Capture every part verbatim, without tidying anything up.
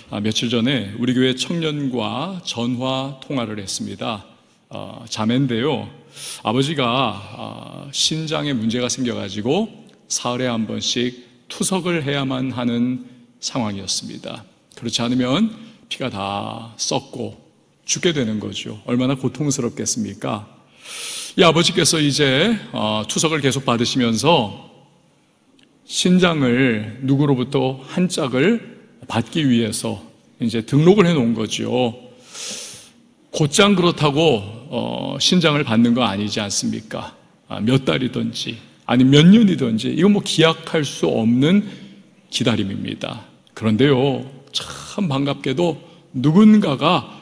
아, 며칠 전에 우리 교회 청년과 전화 통화를 했습니다. 어, 자매인데요. 아버지가 어, 신장에 문제가 생겨가지고 사흘에 한 번씩 투석을 해야만 하는 상황이었습니다. 그렇지 않으면 피가 다 썩고 죽게 되는 거죠. 얼마나 고통스럽겠습니까? 이 아버지께서 이제 어, 투석을 계속 받으시면서 신장을 누구로부터 한 짝을 받기 위해서 이제 등록을 해 놓은 거죠. 곧장 그렇다고 어, 신장을 받는 거 아니지 않습니까? 아, 몇 달이든지 아니 몇 년이든지 이건 뭐 기약할 수 없는 기다림입니다. 그런데요, 참 반갑게도 누군가가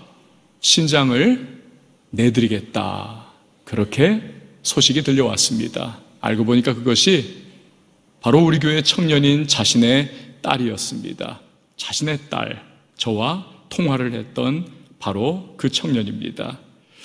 신장을 내드리겠다, 그렇게 소식이 들려왔습니다. 알고 보니까 그것이 바로 우리 교회 청년인 자신의 딸이었습니다. 자신의 딸, 저와 통화를 했던 바로 그 청년입니다.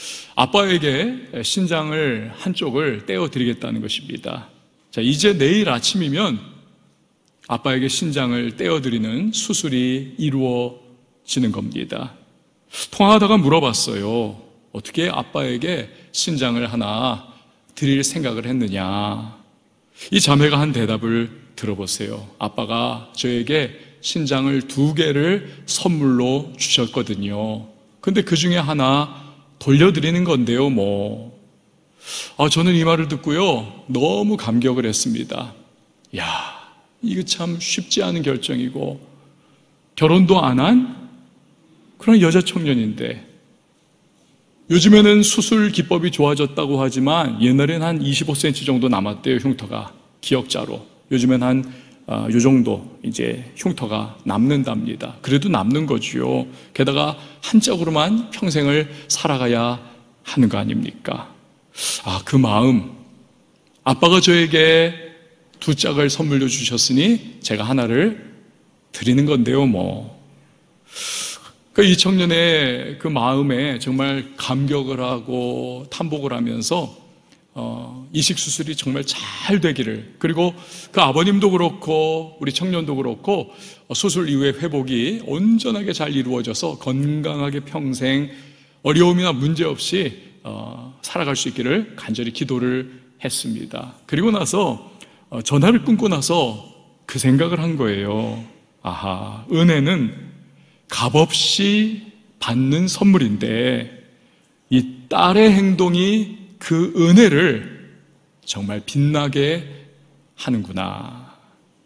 아빠에게 신장을 한쪽을 떼어드리겠다는 것입니다. 자, 이제 내일 아침이면 아빠에게 신장을 떼어드리는 수술이 이루어지는 겁니다. 통화하다가 물어봤어요. 어떻게 아빠에게 신장을 하나 드릴 생각을 했느냐. 이 자매가 한 대답을 들어보세요. 아빠가 저에게 신장을 두 개를 선물로 주셨거든요. 근데 그 중에 하나 돌려드리는 건데요, 뭐. 아, 저는 이 말을 듣고요, 너무 감격을 했습니다. 야, 이거 참 쉽지 않은 결정이고, 결혼도 안 한 그런 여자 청년인데, 요즘에는 수술 기법이 좋아졌다고 하지만 옛날엔 한 이십오 센티미터 정도 남았대요, 흉터가. 기역자로. 요즘엔 한 어, 요 정도 이제 흉터가 남는답니다. 그래도 남는 거지요. 게다가 한 짝으로만 평생을 살아가야 하는 거 아닙니까? 아, 그 마음. 아빠가 저에게 두 짝을 선물로 주셨으니 제가 하나를 드리는 건데요, 뭐. 그 이 청년의 그 마음에 정말 감격을 하고 탐복을 하면서 어, 이식 수술이 정말 잘 되기를, 그리고 그 아버님도 그렇고 우리 청년도 그렇고 어, 수술 이후의 회복이 온전하게 잘 이루어져서 건강하게 평생 어려움이나 문제 없이 어, 살아갈 수 있기를 간절히 기도를 했습니다. 그리고 나서 어, 전화를 끊고 나서 그 생각을 한 거예요. 아하, 은혜는 값없이 받는 선물인데 이 딸의 행동이 그 은혜를 정말 빛나게 하는구나.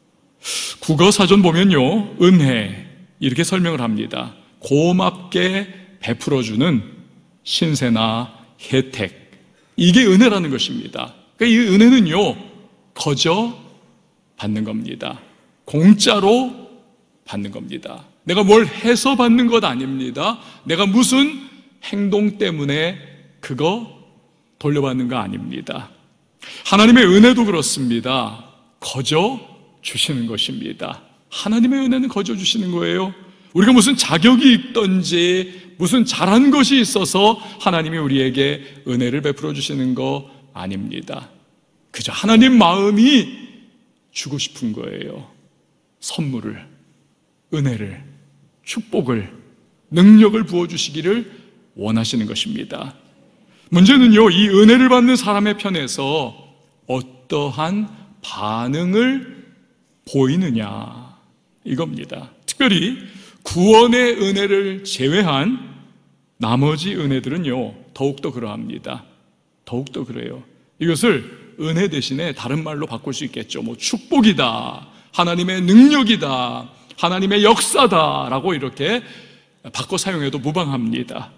국어사전 보면요, 은혜 이렇게 설명을 합니다. 고맙게 베풀어주는 신세나 혜택, 이게 은혜라는 것입니다. 그러니까 이 은혜는요, 거저 받는 겁니다. 공짜로 받는 겁니다. 내가 뭘 해서 받는 것 아닙니다. 내가 무슨 행동 때문에 그거 돌려받는 거 아닙니다. 하나님의 은혜도 그렇습니다. 거저 주시는 것입니다. 하나님의 은혜는 거저 주시는 거예요. 우리가 무슨 자격이 있던지 무슨 잘한 것이 있어서 하나님이 우리에게 은혜를 베풀어 주시는 거 아닙니다. 그저 하나님 마음이 주고 싶은 거예요. 선물을, 은혜를, 축복을, 능력을 부어주시기를 원하시는 것입니다. 문제는요, 이 은혜를 받는 사람의 편에서 어떠한 반응을 보이느냐, 이겁니다. 특별히 구원의 은혜를 제외한 나머지 은혜들은요, 더욱더 그러합니다. 더욱더 그래요. 이것을 은혜 대신에 다른 말로 바꿀 수 있겠죠. 뭐 축복이다, 하나님의 능력이다, 하나님의 역사다라고 이렇게 바꿔 사용해도 무방합니다.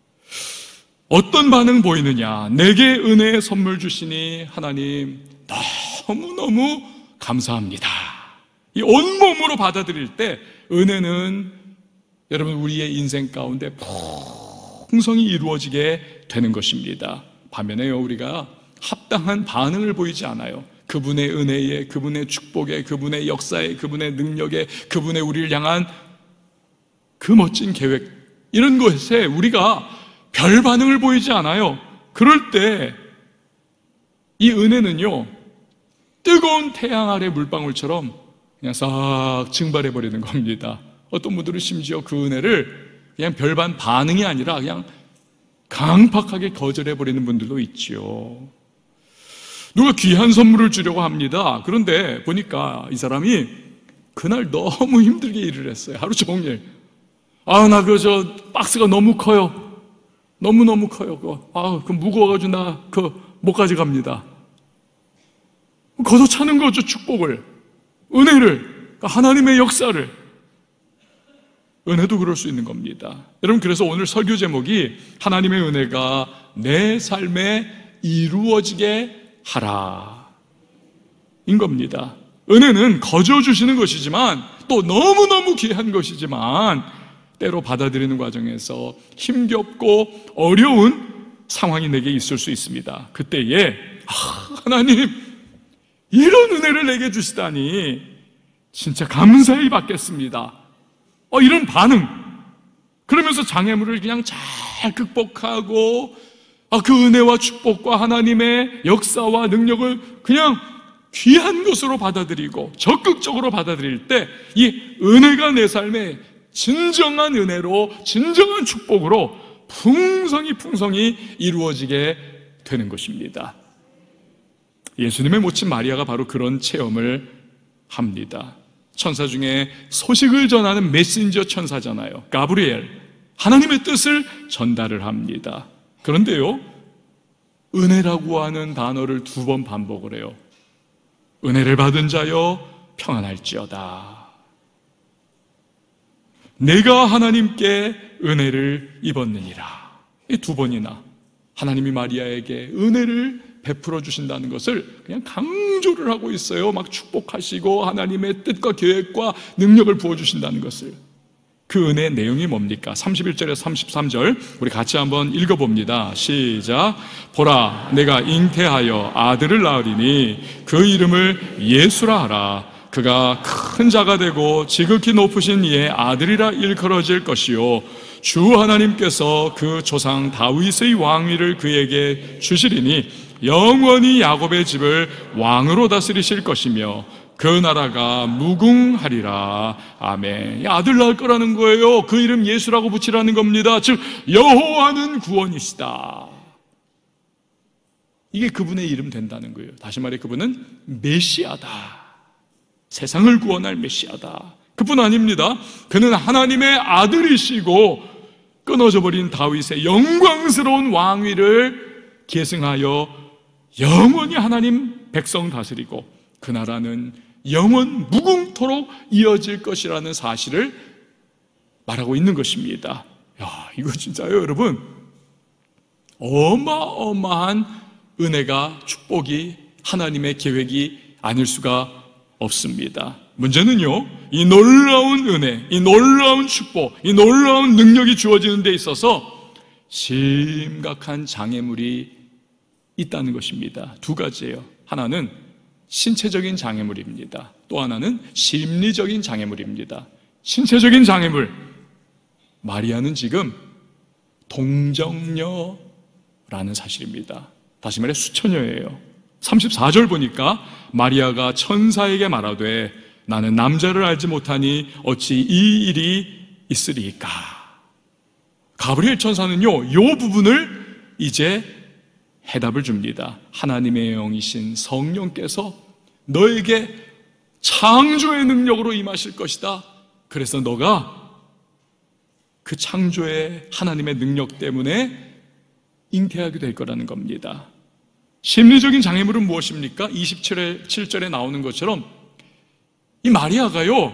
어떤 반응 보이느냐? 내게 은혜의 선물 주시니 하나님 너무너무 감사합니다. 이 온몸으로 받아들일 때 은혜는 여러분 우리의 인생 가운데 풍성히 이루어지게 되는 것입니다. 반면에요, 우리가 합당한 반응을 보이지 않아요. 그분의 은혜에, 그분의 축복에, 그분의 역사에, 그분의 능력에, 그분의 우리를 향한 그 멋진 계획, 이런 것에 우리가 별 반응을 보이지 않아요. 그럴 때 이 은혜는요, 뜨거운 태양 아래 물방울처럼 그냥 싹 증발해 버리는 겁니다. 어떤 분들은 심지어 그 은혜를 그냥 별반 반응이 아니라 그냥 강팍하게 거절해버리는 분들도 있지요. 누가 귀한 선물을 주려고 합니다. 그런데 보니까 이 사람이 그날 너무 힘들게 일을 했어요. 하루 종일. 아, 나 그 저 박스가 너무 커요. 너무너무 커요. 그거. 아, 그 무거워가지고 나 그 못 가져갑니다. 걷어차는 거죠. 축복을, 은혜를, 하나님의 역사를. 은혜도 그럴 수 있는 겁니다. 여러분, 그래서 오늘 설교 제목이 하나님의 은혜가 내 삶에 이루어지게 하라 인 겁니다. 은혜는 거저 주시는 것이지만 또 너무너무 귀한 것이지만 때로 받아들이는 과정에서 힘겹고 어려운 상황이 내게 있을 수 있습니다. 그때에 아, 하나님 이런 은혜를 내게 주시다니 진짜 감사히 받겠습니다. 어, 이런 반응. 그러면서 장애물을 그냥 잘 극복하고 아, 그 은혜와 축복과 하나님의 역사와 능력을 그냥 귀한 것으로 받아들이고 적극적으로 받아들일 때 이 은혜가 내 삶에 진정한 은혜로 진정한 축복으로 풍성히 풍성히 이루어지게 되는 것입니다. 예수님의 모친 마리아가 바로 그런 체험을 합니다. 천사 중에 소식을 전하는 메신저 천사잖아요. 가브리엘, 하나님의 뜻을 전달을 합니다. 그런데요, 은혜라고 하는 단어를 두 번 반복을 해요. 은혜를 받은 자여 평안할지어다. 내가 하나님께 은혜를 입었느니라. 이 두 번이나 하나님이 마리아에게 은혜를 베풀어 주신다는 것을 그냥 강조를 하고 있어요. 막 축복하시고 하나님의 뜻과 계획과 능력을 부어주신다는 것을. 그 은혜의 내용이 뭡니까? 삼십일 절에서 삼십삼 절 우리 같이 한번 읽어봅니다. 시작. 보라, 내가 잉태하여 아들을 낳으리니 그 이름을 예수라 하라. 그가 큰 자가 되고 지극히 높으신 이의 아들이라 일컬어질 것이요 주 하나님께서 그 조상 다윗의 왕위를 그에게 주시리니 영원히 야곱의 집을 왕으로 다스리실 것이며 그 나라가 무궁하리라. 아멘. 아들 낳을 거라는 거예요. 그 이름 예수라고 붙이라는 겁니다. 즉 여호와는 구원이시다. 이게 그분의 이름 된다는 거예요. 다시 말해 그분은 메시아다. 세상을 구원할 메시아다. 그뿐 아닙니다. 그는 하나님의 아들이시고 끊어져 버린 다윗의 영광스러운 왕위를 계승하여 영원히 하나님 백성 다스리고 그 나라는 영원 무궁토록 이어질 것이라는 사실을 말하고 있는 것입니다. 야, 이거 진짜요, 여러분. 어마어마한 은혜가, 축복이 하나님의 계획이 아닐 수가 없습니다. 문제는요, 이 놀라운 은혜, 이 놀라운 축복, 이 놀라운 능력이 주어지는 데 있어서 심각한 장애물이 있다는 것입니다. 두 가지예요. 하나는 신체적인 장애물입니다. 또 하나는 심리적인 장애물입니다. 신체적인 장애물, 마리아는 지금 동정녀라는 사실입니다. 다시 말해 수처녀예요. 삼십사 절 보니까 마리아가 천사에게 말하되 나는 남자를 알지 못하니 어찌 이 일이 있으리까. 가브리엘 천사는요, 이 부분을 이제 해답을 줍니다. 하나님의 영이신 성령께서 너에게 창조의 능력으로 임하실 것이다. 그래서 너가 그 창조의 하나님의 능력 때문에 잉태하게 될 거라는 겁니다. 심리적인 장애물은 무엇입니까? 이십칠 절에 나오는 것처럼 이 마리아가요,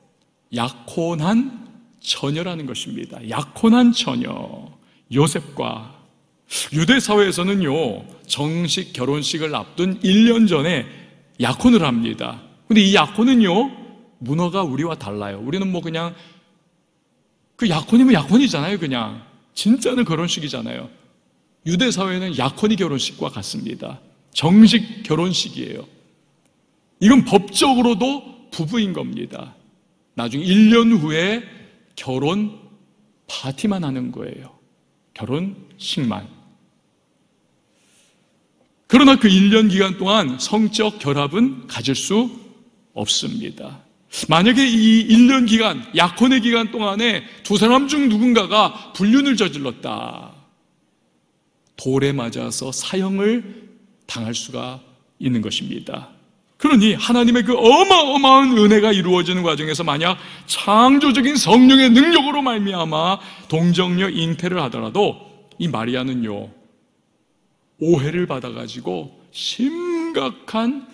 약혼한 처녀라는 것입니다. 약혼한 처녀. 요셉과 유대 사회에서는요, 정식 결혼식을 앞둔 일 년 전에 약혼을 합니다. 근데 이 약혼은요, 문화가 우리와 달라요. 우리는 뭐 그냥 그 약혼이면 약혼이잖아요. 그냥 진짜는 결혼식이잖아요. 유대 사회는 약혼이 결혼식과 같습니다. 정식 결혼식이에요. 이건 법적으로도 부부인 겁니다. 나중에 일 년 후에 결혼 파티만 하는 거예요. 결혼식만. 그러나 그 일 년 기간 동안 성적 결합은 가질 수 없습니다. 만약에 이 일 년 기간, 약혼의 기간 동안에 두 사람 중 누군가가 불륜을 저질렀다, 돌에 맞아서 사형을 당할 수가 있는 것입니다. 그러니 하나님의 그 어마어마한 은혜가 이루어지는 과정에서 만약 창조적인 성령의 능력으로 말미암아 동정녀 잉태를 하더라도 이 마리아는요, 오해를 받아가지고 심각한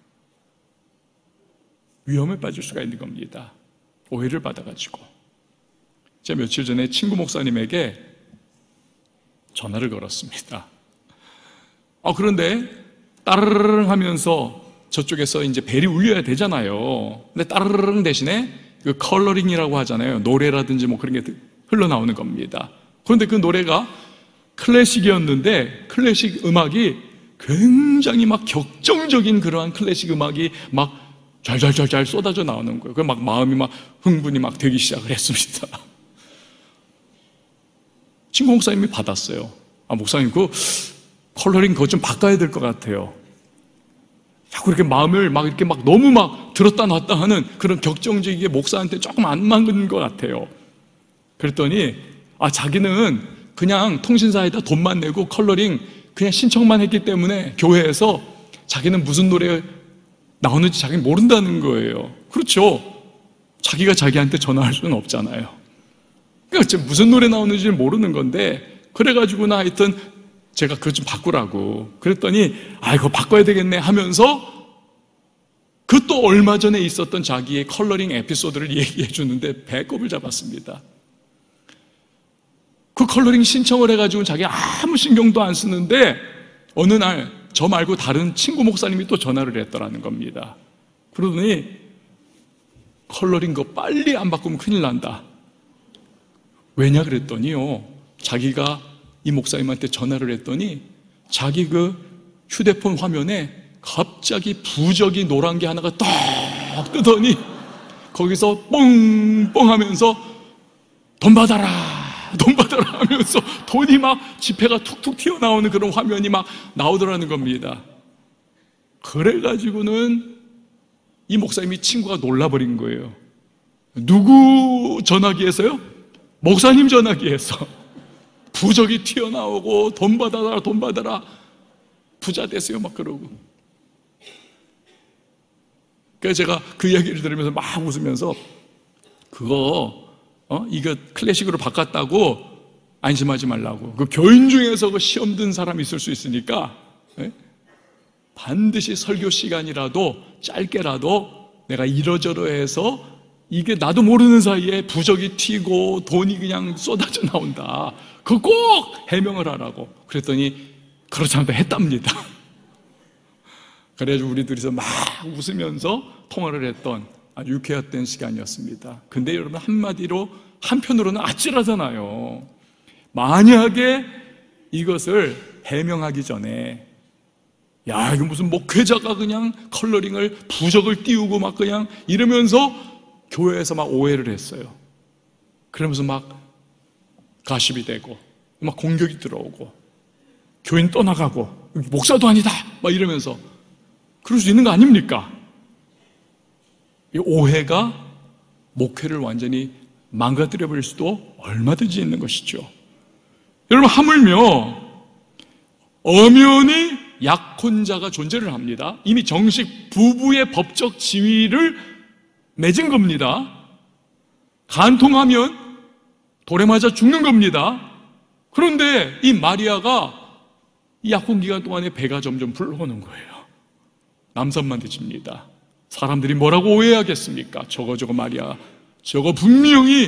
위험에 빠질 수가 있는 겁니다. 오해를 받아가지고. 제가 며칠 전에 친구 목사님에게 전화를 걸었습니다. 아, 그런데 따르릉 하면서 저쪽에서 이제 벨이 울려야 되잖아요. 근데 따르릉 대신에 그 컬러링이라고 하잖아요. 노래라든지 뭐 그런 게 흘러나오는 겁니다. 그런데 그 노래가 클래식이었는데 클래식 음악이 굉장히 막 격정적인 그러한 클래식 음악이 막 잘잘잘잘 쏟아져 나오는 거예요. 그 막 마음이 막 흥분이 막 되기 시작을 했습니다. 친구 목사님이 받았어요. 아, 목사님 그 컬러링 그거 좀 바꿔야 될 것 같아요. 자꾸 이렇게 마음을 막 이렇게 막 너무 막 들었다 놨다 하는 그런 격정적이게 목사한테 조금 안 맞는 것 같아요. 그랬더니 아, 자기는 그냥 통신사에다 돈만 내고 컬러링 그냥 신청만 했기 때문에 교회에서 자기는 무슨 노래 나오는지 자기는 모른다는 거예요. 그렇죠. 자기가 자기한테 전화할 수는 없잖아요. 그러니까 무슨 노래 나오는지 모르는 건데, 그래가지고 나 하여튼 제가 그것 좀 바꾸라고 그랬더니 아, 이거 바꿔야 되겠네 하면서 그 또 얼마 전에 있었던 자기의 컬러링 에피소드를 얘기해 주는데 배꼽을 잡았습니다. 그 컬러링 신청을 해가지고 자기 아무 신경도 안 쓰는데 어느 날 저 말고 다른 친구 목사님이 또 전화를 했더라는 겁니다. 그러더니 컬러링 거 빨리 안 바꾸면 큰일 난다. 왜냐 그랬더니요, 자기가 이 목사님한테 전화를 했더니 자기 그 휴대폰 화면에 갑자기 부적이 노란 게 하나가 딱 뜨더니 거기서 뽕뽕 하면서 돈 받아라 돈 받아라 하면서 돈이 막 지폐가 툭툭 튀어나오는 그런 화면이 막 나오더라는 겁니다. 그래가지고는 이 목사님이 친구가 놀라버린 거예요. 누구 전화기에서요? 목사님 전화기에서 부적이 튀어나오고 돈 받아라 돈 받아라 부자 되세요 막 그러고. 그래서 제가 그 이야기를 들으면서 막 웃으면서 그거 어? 이거 클래식으로 바꿨다고 안심하지 말라고. 그 교인 중에서 그 시험 든 사람이 있을 수 있으니까 예? 반드시 설교 시간이라도 짧게라도 내가 이러저러 해서 이게 나도 모르는 사이에 부적이 튀고 돈이 그냥 쏟아져 나온다. 그거 꼭 해명을 하라고. 그랬더니 그렇지 않다 했답니다. 그래가지고 우리 둘이서 막 웃으면서 통화를 했던 아주 유쾌했던 시간이었습니다. 근데 여러분, 한마디로 한편으로는 아찔하잖아요. 만약에 이것을 해명하기 전에 야, 이거 무슨 목회자가 그냥 컬러링을 부적을 띄우고 막 그냥 이러면서 교회에서 막 오해를 했어요. 그러면서 막 가십이 되고 막 공격이 들어오고 교인 떠나가고 목사도 아니다 막 이러면서 그럴 수 있는 거 아닙니까? 이 오해가 목회를 완전히 망가뜨려 버릴 수도 얼마든지 있는 것이죠. 여러분, 하물며 엄연히 약혼자가 존재를 합니다. 이미 정식 부부의 법적 지위를 맺은 겁니다. 간통하면 돌에 맞아 죽는 겁니다. 그런데 이 마리아가 이 약혼 기간 동안에 배가 점점 불러오는 거예요. 남산만 되집니다. 사람들이 뭐라고 오해하겠습니까? 저거 저거 마리아 저거 분명히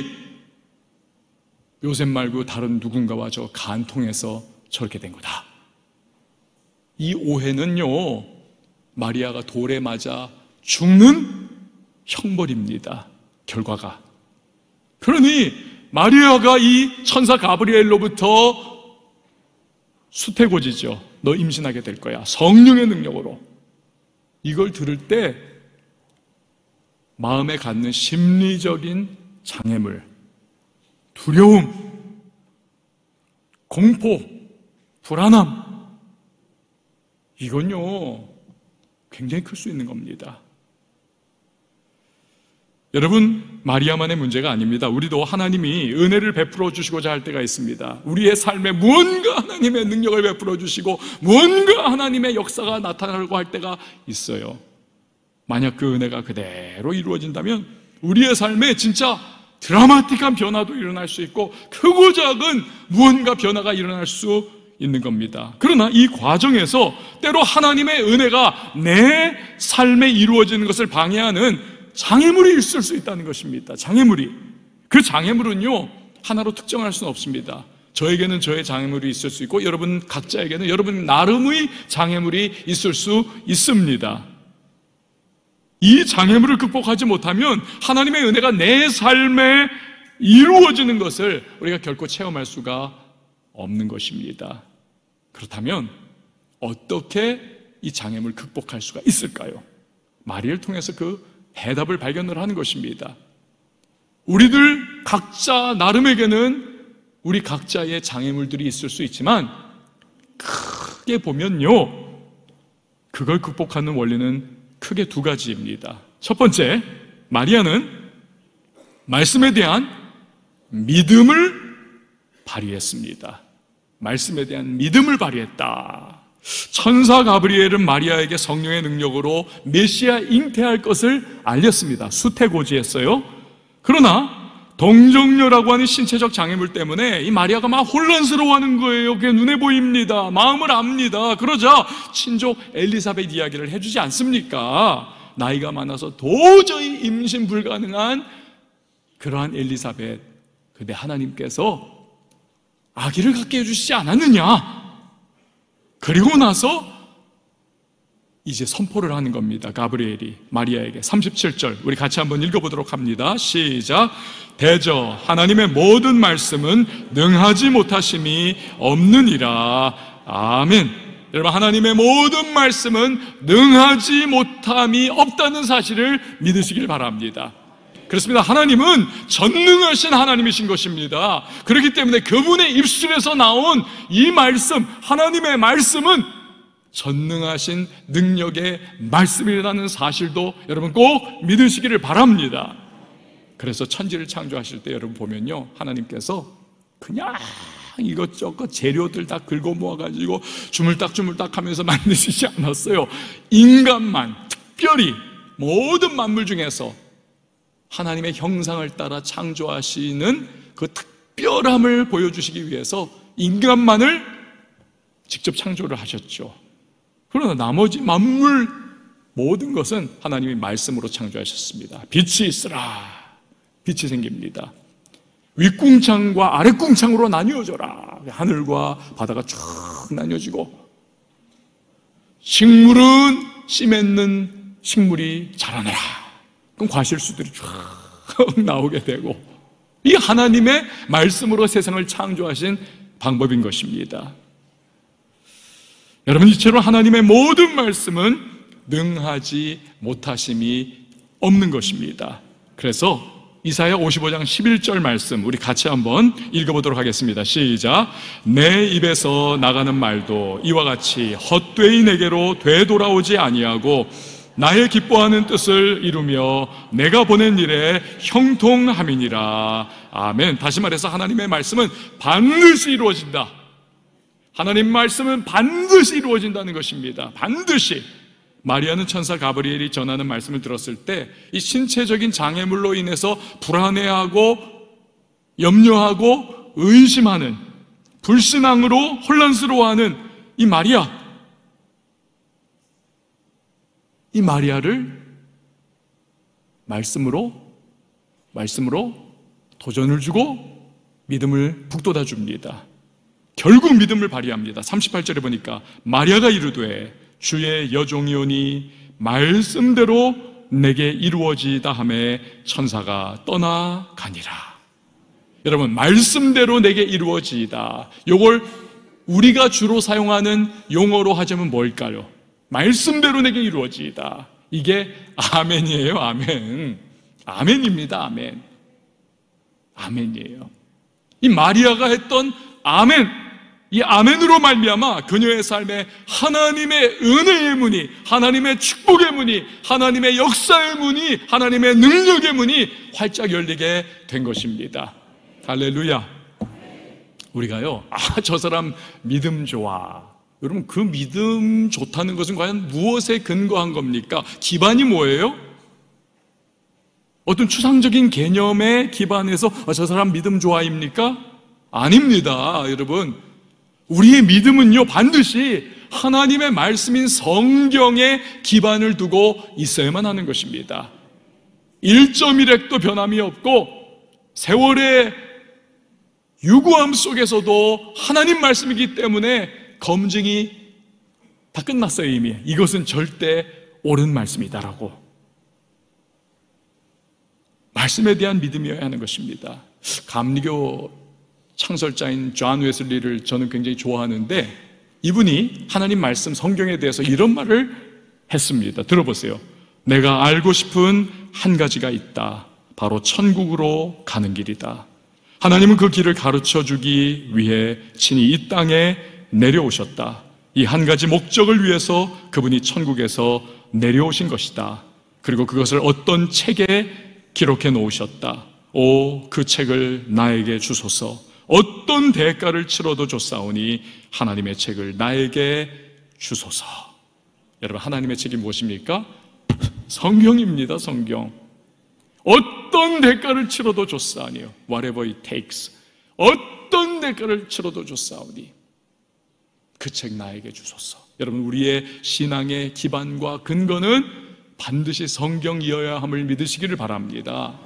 요셉 말고 다른 누군가와 저 간통해서 저렇게 된 거다. 이 오해는요, 마리아가 돌에 맞아 죽는 형벌입니다. 결과가. 그러니 마리아가 이 천사 가브리엘로부터 수태고지죠. 너 임신하게 될 거야. 성령의 능력으로. 이걸 들을 때 마음에 갖는 심리적인 장애물, 두려움, 공포, 불안함, 이건요 굉장히 클 수 있는 겁니다. 여러분, 마리아만의 문제가 아닙니다. 우리도 하나님이 은혜를 베풀어 주시고자 할 때가 있습니다. 우리의 삶에 무언가 하나님의 능력을 베풀어 주시고 무언가 하나님의 역사가 나타나려고 할 때가 있어요. 만약 그 은혜가 그대로 이루어진다면 우리의 삶에 진짜 드라마틱한 변화도 일어날 수 있고 크고 작은 무언가 변화가 일어날 수 있는 겁니다. 그러나 이 과정에서 때로 하나님의 은혜가 내 삶에 이루어지는 것을 방해하는 장애물이 있을 수 있다는 것입니다. 장애물이. 그 장애물은요, 하나로 특정할 수는 없습니다. 저에게는 저의 장애물이 있을 수 있고 여러분 각자에게는 여러분 나름의 장애물이 있을 수 있습니다. 이 장애물을 극복하지 못하면 하나님의 은혜가 내 삶에 이루어지는 것을 우리가 결코 체험할 수가 없는 것입니다. 그렇다면 어떻게 이 장애물을 극복할 수가 있을까요? 마리아를 통해서 그 해답을 발견을 하는 것입니다. 우리들 각자 나름에게는 우리 각자의 장애물들이 있을 수 있지만 크게 보면요, 그걸 극복하는 원리는 크게 두 가지입니다. 첫 번째, 마리아는 말씀에 대한 믿음을 발휘했습니다. 말씀에 대한 믿음을 발휘했다. 천사 가브리엘은 마리아에게 성령의 능력으로 메시아 잉태할 것을 알렸습니다. 수태고지했어요. 그러나 동정녀라고 하는 신체적 장애물 때문에 이 마리아가 막 혼란스러워하는 거예요. 그게 눈에 보입니다. 마음을 압니다. 그러자 친족 엘리사벳 이야기를 해주지 않습니까? 나이가 많아서 도저히 임신 불가능한 그러한 엘리사벳, 근데 하나님께서 아기를 갖게 해주시지 않았느냐? 그리고 나서 이제 선포를 하는 겁니다. 가브리엘이 마리아에게. 삼십칠 절 우리 같이 한번 읽어보도록 합니다. 시작. 대저 하나님의 모든 말씀은 능하지 못하심이 없느니라. 아멘. 여러분, 하나님의 모든 말씀은 능하지 못함이 없다는 사실을 믿으시길 바랍니다. 그렇습니다. 하나님은 전능하신 하나님이신 것입니다. 그렇기 때문에 그분의 입술에서 나온 이 말씀, 하나님의 말씀은 전능하신 능력의 말씀이라는 사실도 여러분 꼭 믿으시기를 바랍니다. 그래서 천지를 창조하실 때 여러분 보면요, 하나님께서 그냥 이것저것 재료들 다 긁어 모아가지고 주물딱주물딱 하면서 만드시지 않았어요. 인간만 특별히 모든 만물 중에서 하나님의 형상을 따라 창조하시는 그 특별함을 보여주시기 위해서 인간만을 직접 창조를 하셨죠. 그러나 나머지 만물 모든 것은 하나님이 말씀으로 창조하셨습니다. 빛이 있으라, 빛이 생깁니다. 윗궁창과 아랫궁창으로 나뉘어져라. 하늘과 바다가 쫙 나뉘어지고, 식물은 씨 맺는 식물이 자라나라. 그럼 과실수들이 쫙 나오게 되고, 이 하나님의 말씀으로 세상을 창조하신 방법인 것입니다. 여러분, 이처럼 하나님의 모든 말씀은 능하지 못하심이 없는 것입니다. 그래서 이사야 오십오 장 십일 절 말씀 우리 같이 한번 읽어보도록 하겠습니다. 시작. 내 입에서 나가는 말도 이와 같이 헛되이 내게로 되돌아오지 아니하고 나의 기뻐하는 뜻을 이루며 내가 보낸 일에 형통함이니라. 아멘. 다시 말해서 하나님의 말씀은 반드시 이루어진다. 하나님 말씀은 반드시 이루어진다는 것입니다. 반드시. 마리아는 천사 가브리엘이 전하는 말씀을 들었을 때 이 신체적인 장애물로 인해서 불안해하고 염려하고 의심하는, 불신앙으로 혼란스러워하는 이 마리아, 이 마리아를 말씀으로 말씀으로 도전을 주고 믿음을 북돋아 줍니다. 결국 믿음을 발휘합니다. 삼십팔 절에 보니까 마리아가 이르되 주의 여종이오니 말씀대로 내게 이루어지다 하매 천사가 떠나가니라. 여러분, 말씀대로 내게 이루어지다, 요걸 우리가 주로 사용하는 용어로 하자면 뭘까요? 말씀대로 내게 이루어지다. 이게 아멘이에요. 아멘. 아멘입니다. 아멘. 아멘이에요. 이 마리아가 했던 아멘, 이 아멘으로 말미암아 그녀의 삶에 하나님의 은혜의 문이, 하나님의 축복의 문이, 하나님의 역사의 문이, 하나님의 능력의 문이 활짝 열리게 된 것입니다. 할렐루야. 우리가요, 아, 저 사람 믿음 좋아. 여러분, 그 믿음 좋다는 것은 과연 무엇에 근거한 겁니까? 기반이 뭐예요? 어떤 추상적인 개념에 기반해서 아, 저 사람 믿음 좋아입니까? 아닙니다, 여러분. 우리의 믿음은요, 반드시 하나님의 말씀인 성경에 기반을 두고 있어야만 하는 것입니다. 일 점 일 핵도 변함이 없고 세월의 유구함 속에서도 하나님 말씀이기 때문에 검증이 다 끝났어요. 이미 이것은 절대 옳은 말씀이다라고. 말씀에 대한 믿음이어야 하는 것입니다. 감리교 창설자인 존 웨슬리를 저는 굉장히 좋아하는데, 이분이 하나님 말씀 성경에 대해서 이런 말을 했습니다. 들어보세요. 내가 알고 싶은 한 가지가 있다. 바로 천국으로 가는 길이다. 하나님은 그 길을 가르쳐 주기 위해 친히 이 땅에 내려오셨다. 이 한 가지 목적을 위해서 그분이 천국에서 내려오신 것이다. 그리고 그것을 어떤 책에 기록해 놓으셨다. 오, 그 책을 나에게 주소서. 어떤 대가를 치러도 좋사오니 하나님의 책을 나에게 주소서. 여러분, 하나님의 책이 무엇입니까? 성경입니다. 성경. 어떤 대가를 치러도 좋사오니요. Whatever it takes. 어떤 대가를 치러도 좋사오니 그 책 나에게 주소서. 여러분, 우리의 신앙의 기반과 근거는 반드시 성경이어야 함을 믿으시기를 바랍니다.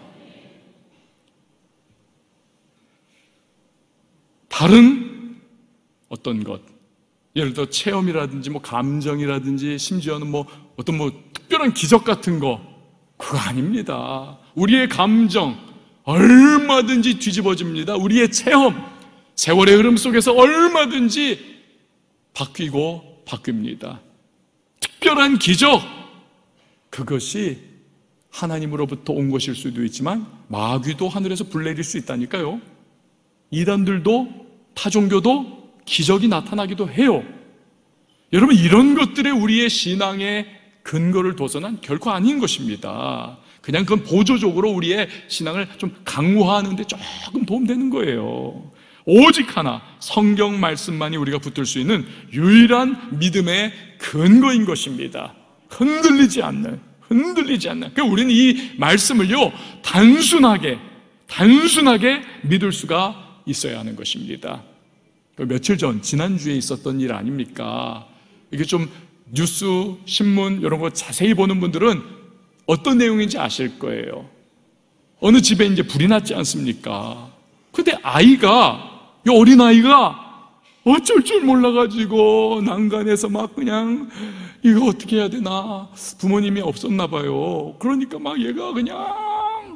다른 어떤 것, 예를 들어 체험이라든지 뭐 감정이라든지 심지어는 뭐 어떤 뭐 특별한 기적 같은 거, 그거 아닙니다. 우리의 감정 얼마든지 뒤집어집니다. 우리의 체험, 세월의 흐름 속에서 얼마든지 바뀌고 바뀝니다. 특별한 기적, 그것이 하나님으로부터 온 것일 수도 있지만 마귀도 하늘에서 불 내릴 수 있다니까요. 이단들도 타종교도 기적이 나타나기도 해요. 여러분, 이런 것들에 우리의 신앙의 근거를 둬서는 결코 아닌 것입니다. 그냥 그건 보조적으로 우리의 신앙을 좀 강화하는 데 조금 도움되는 거예요. 오직 하나, 성경 말씀만이 우리가 붙들 수 있는 유일한 믿음의 근거인 것입니다. 흔들리지 않는, 흔들리지 않는. 그러니까 우리는 이 말씀을요, 단순하게 단순하게 믿을 수가 있어야 하는 것입니다. 며칠 전, 지난주에 있었던 일 아닙니까? 이게 좀 뉴스, 신문 이런 거 자세히 보는 분들은 어떤 내용인지 아실 거예요. 어느 집에 이제 불이 났지 않습니까? 근데 아이가, 이 어린아이가 어쩔 줄 몰라가지고 난간에서 막 그냥 이거 어떻게 해야 되나, 부모님이 없었나 봐요. 그러니까 막 얘가 그냥,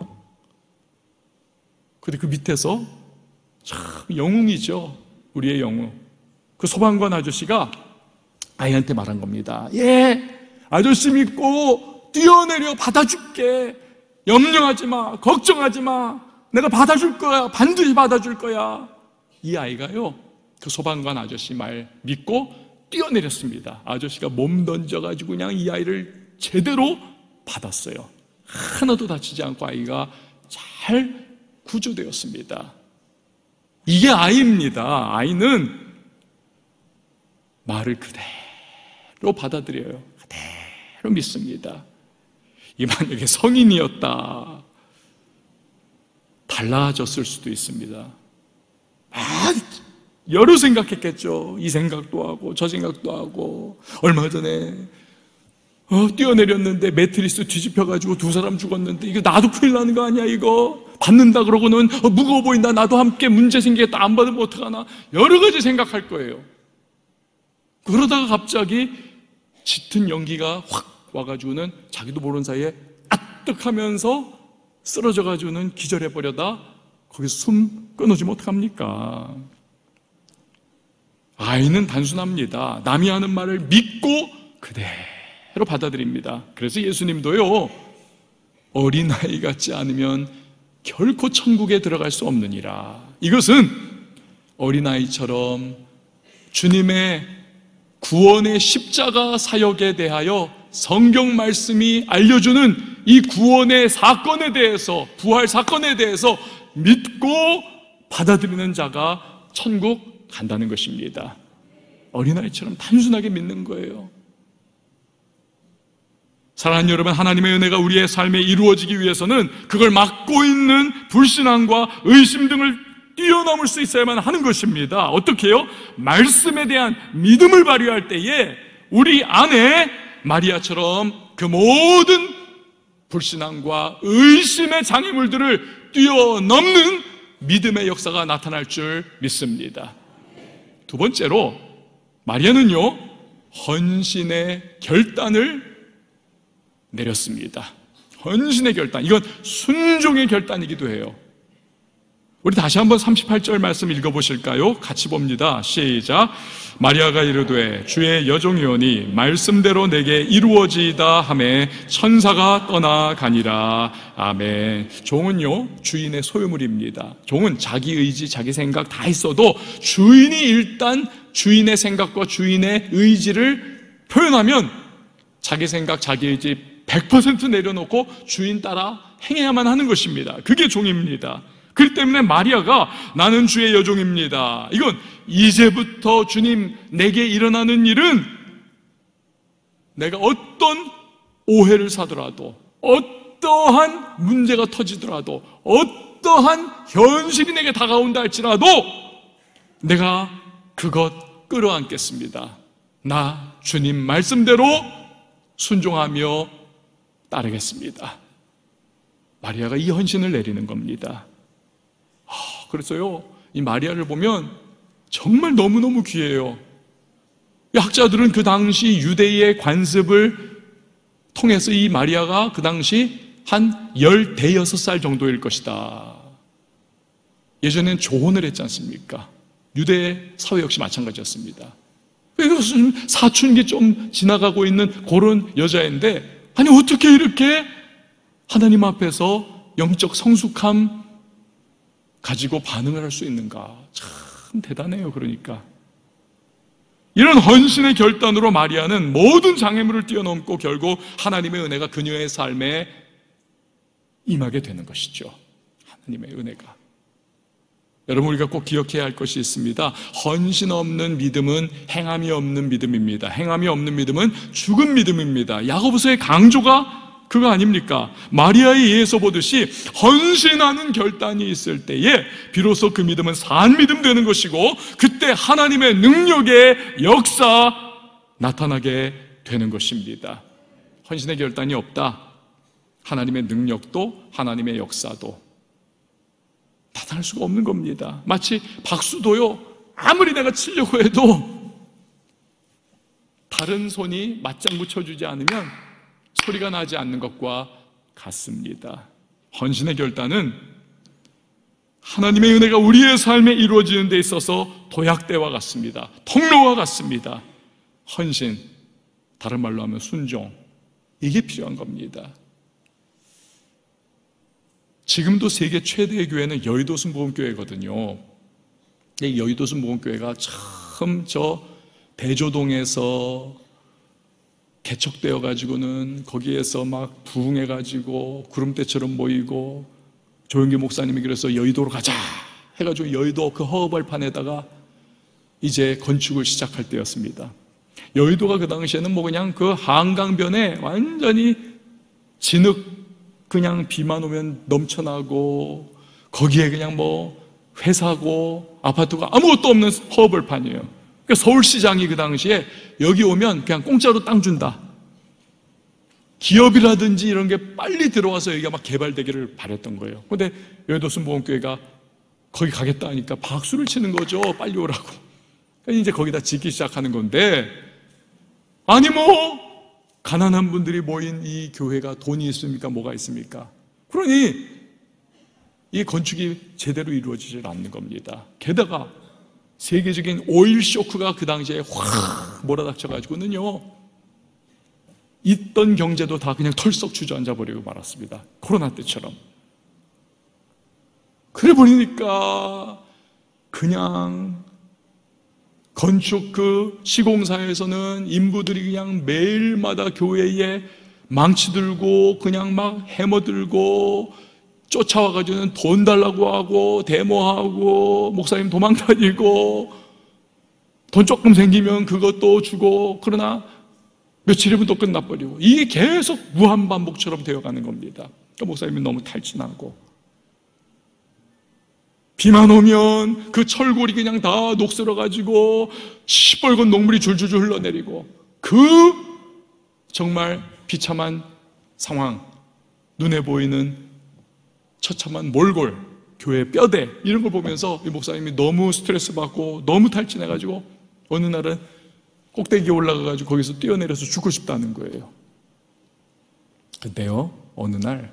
근데 그 밑에서 참 영웅이죠. 우리의 영웅. 그 소방관 아저씨가 아이한테 말한 겁니다. 예, 아저씨 믿고 뛰어내려 받아줄게. 염려하지 마, 걱정하지 마. 내가 받아줄 거야. 반드시 받아줄 거야. 이 아이가요, 그 소방관 아저씨 말 믿고 뛰어내렸습니다. 아저씨가 몸 던져가지고 그냥 이 아이를 제대로 받았어요. 하나도 다치지 않고 아이가 잘 구조되었습니다. 이게 아이입니다. 아이는 말을 그대로 받아들여요. 그대로 믿습니다. 이 만약에 성인이었다, 달라졌을 수도 있습니다. 아, 여러 생각했겠죠. 이 생각도 하고 저 생각도 하고. 얼마 전에 어, 뛰어내렸는데 매트리스 뒤집혀가지고 두 사람 죽었는데 이거 나도 큰일 나는 거 아니야 이거. 받는다 그러고는 어, 무거워 보인다. 나도 함께 문제 생기겠다. 안 받으면 어떡하나. 여러 가지 생각할 거예요. 그러다가 갑자기 짙은 연기가 확 와가지고는 자기도 모르는 사이에 아뜩하면서 쓰러져가지고는 기절해버려다 거기서 숨 끊어지면 어떡합니까? 아이는 단순합니다. 남이 하는 말을 믿고 그대로 받아들입니다. 그래서 예수님도요, 어린아이 같지 않으면 결코 천국에 들어갈 수 없느니라. 이것은 어린아이처럼 주님의 구원의 십자가 사역에 대하여 성경 말씀이 알려주는 이 구원의 사건에 대해서, 부활 사건에 대해서 믿고 받아들이는 자가 천국 간다는 것입니다. 어린아이처럼 단순하게 믿는 거예요. 사랑하는 여러분, 하나님의 은혜가 우리의 삶에 이루어지기 위해서는 그걸 막고 있는 불신앙과 의심 등을 뛰어넘을 수 있어야만 하는 것입니다. 어떻게 해요? 말씀에 대한 믿음을 발휘할 때에 우리 안에 마리아처럼 그 모든 불신앙과 의심의 장애물들을 뛰어넘는 믿음의 역사가 나타날 줄 믿습니다. 두 번째로, 마리아는요, 헌신의 결단을 내렸습니다. 헌신의 결단, 이건 순종의 결단이기도 해요. 우리 다시 한번 삼십팔 절 말씀 읽어보실까요? 같이 봅니다. 시작. 마리아가 이르되 주의 여종이오니 말씀대로 내게 이루어지이다 하매 천사가 떠나가니라. 아멘. 종은요, 주인의 소유물입니다. 종은 자기 의지, 자기 생각 다 있어도 주인이 일단 주인의 생각과 주인의 의지를 표현하면 자기 생각, 자기 의지 백 퍼센트 내려놓고 주인 따라 행해야만 하는 것입니다. 그게 종입니다. 그렇기 때문에 마리아가 나는 주의 여종입니다, 이건 이제부터 주님 내게 일어나는 일은 내가 어떤 오해를 사더라도, 어떠한 문제가 터지더라도, 어떠한 현실이 내게 다가온다 할지라도 내가 그것 끌어안겠습니다. 나 주님 말씀대로 순종하며 따르겠습니다. 마리아가 이 헌신을 내리는 겁니다. 그래서요, 이 마리아를 보면 정말 너무너무 귀해요. 학자들은 그 당시 유대의 관습을 통해서 이 마리아가 그 당시 한 열대여섯 살 정도일 것이다. 예전엔 조혼을 했지 않습니까? 유대 사회 역시 마찬가지였습니다. 이것은 사춘기 좀 지나가고 있는 그런 여자인데, 아니 어떻게 이렇게 하나님 앞에서 영적 성숙함 가지고 반응을 할 수 있는가? 참 대단해요. 그러니까 이런 헌신의 결단으로 마리아는 모든 장애물을 뛰어넘고 결국 하나님의 은혜가 그녀의 삶에 임하게 되는 것이죠. 하나님의 은혜가. 여러분, 우리가 꼭 기억해야 할 것이 있습니다. 헌신 없는 믿음은 행함이 없는 믿음입니다. 행함이 없는 믿음은 죽은 믿음입니다. 야고보서의 강조가 그거 아닙니까? 마리아에 의해서 보듯이 헌신하는 결단이 있을 때에 비로소 그 믿음은 산 믿음 되는 것이고, 그때 하나님의 능력의 역사 나타나게 되는 것입니다. 헌신의 결단이 없다, 하나님의 능력도 하나님의 역사도 나타날 수가 없는 겁니다. 마치 박수도요, 아무리 내가 치려고 해도 다른 손이 맞장구 쳐주지 않으면 소리가 나지 않는 것과 같습니다. 헌신의 결단은 하나님의 은혜가 우리의 삶에 이루어지는 데 있어서 도약대와 같습니다. 통로와 같습니다. 헌신, 다른 말로 하면 순종, 이게 필요한 겁니다. 지금도 세계 최대의 교회는 여의도 순복음교회거든요. 이 여의도 순복음교회가 참 저 대조동에서 개척되어 가지고는 거기에서 막 부흥해 가지고 구름대처럼 모이고, 조영기 목사님이 그래서 여의도로 가자 해가지고 여의도 그 허허벌판에다가 이제 건축을 시작할 때였습니다. 여의도가 그 당시에는 뭐 그냥 그 한강변에 완전히 진흙 그냥 비만 오면 넘쳐나고, 거기에 그냥 뭐 회사고 아파트가 아무것도 없는 허허벌판이에요. 그러니까 서울시장이 그 당시에 여기 오면 그냥 공짜로 땅 준다, 기업이라든지 이런 게 빨리 들어와서 여기가 막 개발되기를 바랬던 거예요. 그런데 여의도 순복음교회가 거기 가겠다 하니까 박수를 치는 거죠. 빨리 오라고. 이제 거기다 짓기 시작하는 건데, 아니 뭐 가난한 분들이 모인 이 교회가 돈이 있습니까? 뭐가 있습니까? 그러니 이 건축이 제대로 이루어지질 않는 겁니다. 게다가 세계적인 오일 쇼크가 그 당시에 확 몰아닥쳐가지고는요, 있던 경제도 다 그냥 털썩 주저앉아 버리고 말았습니다. 코로나 때처럼. 그래 버리니까 그냥 건축 그 시공사에서는 인부들이 그냥 매일마다 교회에 망치 들고 그냥 막 해머 들고 쫓아와가지고는 돈 달라고 하고 데모하고 목사님 도망 다니고 돈 조금 생기면 그것도 주고, 그러나 며칠이면 또 끝나버리고, 이게 계속 무한반복처럼 되어가는 겁니다. 그러니까 목사님이 너무 탈진하고, 비만 오면 그 철골이 그냥 다 녹슬어가지고 시뻘건 녹물이 줄줄줄 흘러내리고, 그 정말 비참한 상황, 눈에 보이는 처참한 몰골, 교회 뼈대, 이런 걸 보면서 이 목사님이 너무 스트레스 받고 너무 탈진해가지고 어느 날은 꼭대기에 올라가가지고 거기서 뛰어내려서 죽고 싶다는 거예요. 근데요, 어느 날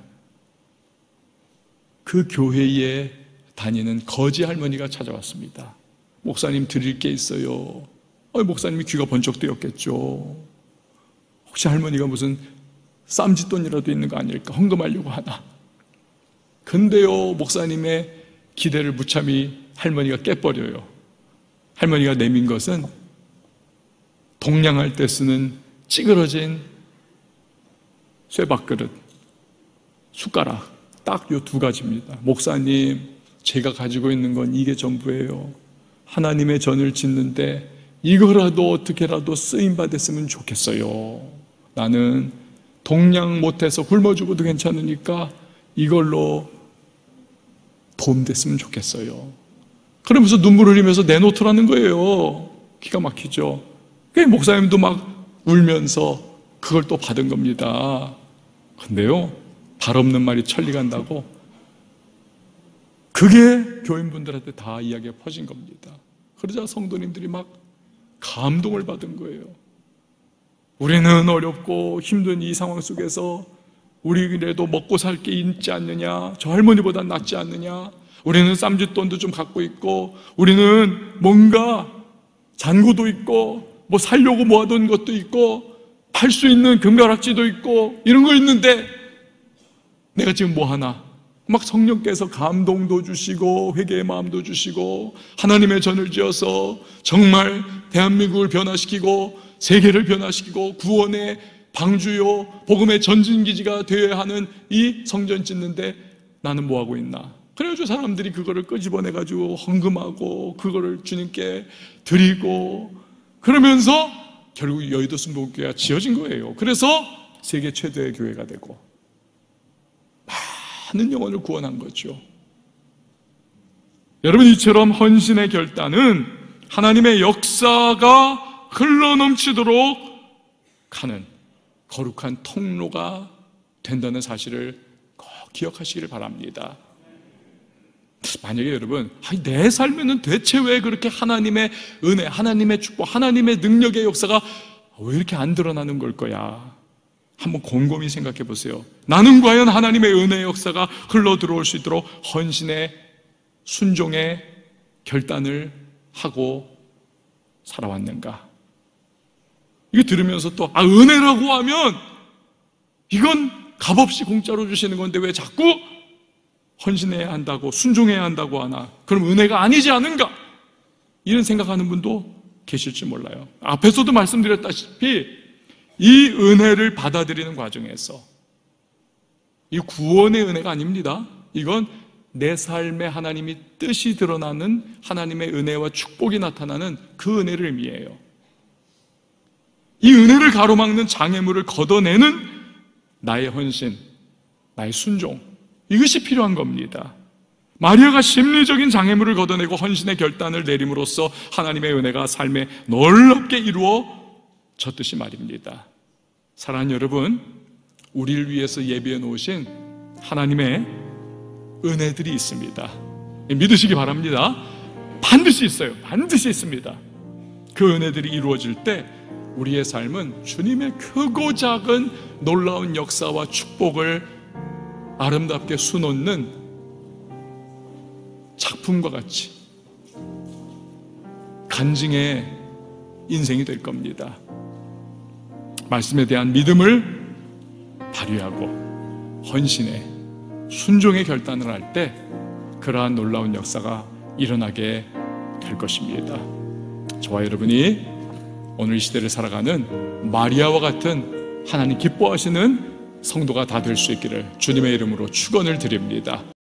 그 교회에 다니는 거지 할머니가 찾아왔습니다. 목사님 드릴 게 있어요. 어, 목사님이 귀가 번쩍 뜨였겠죠. 혹시 할머니가 무슨 쌈짓돈이라도 있는 거 아닐까 헌금하려고 하나. 근데요, 목사님의 기대를 무참히 할머니가 깨버려요. 할머니가 내민 것은 동냥할 때 쓰는 찌그러진 쇠밥그릇, 숟가락, 딱 요 두 가지입니다. 목사님, 제가 가지고 있는 건 이게 전부예요. 하나님의 전을 짓는데 이거라도 어떻게라도 쓰임받았으면 좋겠어요. 나는 동냥 못해서 굶어 죽어도 괜찮으니까 이걸로 도움됐으면 좋겠어요. 그러면서 눈물 흘리면서 내놓더라는 거예요. 기가 막히죠. 그 목사님도 막 울면서 그걸 또 받은 겁니다. 근데요, 발 없는 말이 천리 간다고 그게 교인분들한테 다 이야기가 퍼진 겁니다. 그러자 성도님들이 막 감동을 받은 거예요. 우리는 어렵고 힘든 이 상황 속에서 우리라도 먹고 살 게 있지 않느냐, 저 할머니보다 낫지 않느냐, 우리는 쌈짓돈도 좀 갖고 있고 우리는 뭔가 잔고도 있고 뭐 살려고 모아둔 것도 있고 팔 수 있는 금가락지도 있고 이런 거 있는데 내가 지금 뭐 하나. 막 성령께서 감동도 주시고 회개의 마음도 주시고 하나님의 전을 지어서 정말 대한민국을 변화시키고 세계를 변화시키고 구원의 방주요 복음의 전진기지가 되어야 하는 이 성전 짓는데 나는 뭐 하고 있나. 그래가지고 사람들이 그거를 끄집어내가지고 헌금하고 그거를 주님께 드리고 그러면서 결국 여의도 순복음교회가 지어진 거예요. 그래서 세계 최대의 교회가 되고 많은 영혼을 구원한 거죠. 여러분, 이처럼 헌신의 결단은 하나님의 역사가 흘러넘치도록 하는 거룩한 통로가 된다는 사실을 꼭 기억하시기를 바랍니다. 만약에 여러분, 내 삶에는 대체 왜 그렇게 하나님의 은혜, 하나님의 축복, 하나님의 능력의 역사가 왜 이렇게 안 드러나는 걸 거야? 한번 곰곰이 생각해 보세요. 나는 과연 하나님의 은혜의 역사가 흘러 들어올 수 있도록 헌신의 순종의 결단을 하고 살아왔는가? 이거 들으면서 또 아, 은혜라고 하면 이건 값없이 공짜로 주시는 건데 왜 자꾸 헌신해야 한다고 순종해야 한다고 하나? 그럼 은혜가 아니지 않은가? 이런 생각하는 분도 계실지 몰라요. 앞에서도 말씀드렸다시피 이 은혜를 받아들이는 과정에서 이 구원의 은혜가 아닙니다. 이건 내 삶에 하나님이 뜻이 드러나는 하나님의 은혜와 축복이 나타나는 그 은혜를 의미해요. 이 은혜를 가로막는 장애물을 걷어내는 나의 헌신, 나의 순종, 이것이 필요한 겁니다. 마리아가 심리적인 장애물을 걷어내고 헌신의 결단을 내림으로써 하나님의 은혜가 삶에 놀랍게 이루어졌듯이 말입니다. 사랑하는 여러분, 우리를 위해서 예비해 놓으신 하나님의 은혜들이 있습니다. 믿으시기 바랍니다. 반드시 있어요. 반드시 있습니다. 그 은혜들이 이루어질 때 우리의 삶은 주님의 크고 작은 놀라운 역사와 축복을 아름답게 수놓는 작품과 같이 간증의 인생이 될 겁니다. 말씀에 대한 믿음을 발휘하고 헌신의 순종의 결단을 할 때 그러한 놀라운 역사가 일어나게 될 것입니다. 저와 여러분이 오늘 이 시대를 살아가는 마리아와 같은 하나님 기뻐하시는 성도가 다 될 수 있기를 주님의 이름으로 축원을 드립니다.